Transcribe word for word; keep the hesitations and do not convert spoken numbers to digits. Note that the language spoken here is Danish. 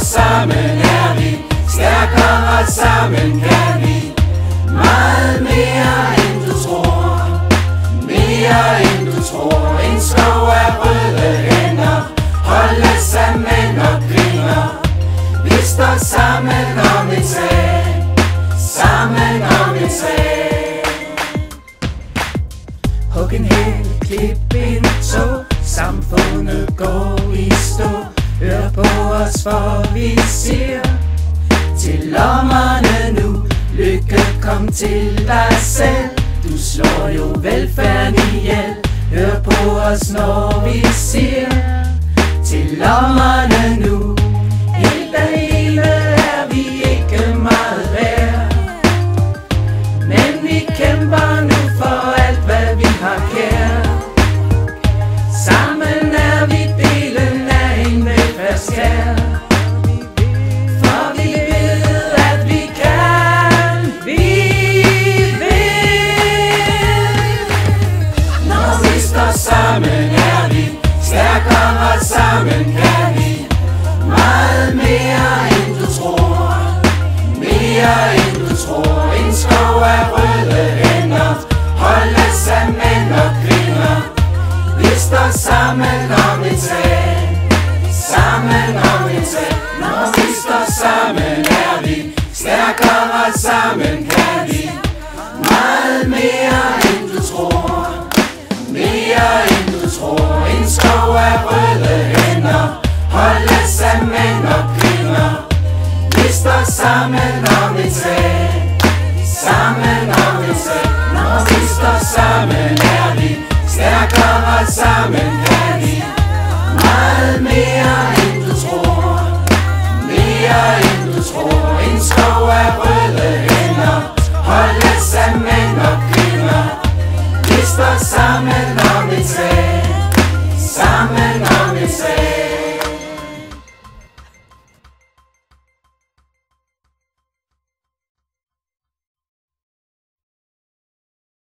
sammen er vi stærkere, sammen kan vi meget mere end du tror. Mere end du tror. En skov af røde hænder, holde sammen og griner. Vi står sammen om en sag, sammen om en sag. Hug en hæl, klip en tå, samfundet går i stå. Hør på os, for vi siger til lommerne nu: lykke, kom til dig selv. Du slår jo velfærden ihjel. Hør på os, når vi siger til lommerne nu: helt alene er vi ikke meget værd, men vi kæmper nu for alt, hvad vi har kær. Sammen er vi delen af en velfærdskær, for vi ved, at vi kan, vi vil. Når vi står sammen er vi stærkere, sammen kan vi meget mere end du tror. Mere end du tror. En skov af røde hænder, holde sammen og griner. Vi står sammen om en sag, sammen om en sag. Når vi står sammen er vi stærkere, sammen kan vi meget mere end du tror. Mere end du tror. En skov af røde hænder, holde sammen og griner. Vi står sammen om en sag, sammen om en sag. Når vi står sammen er vi stærkere, sammen.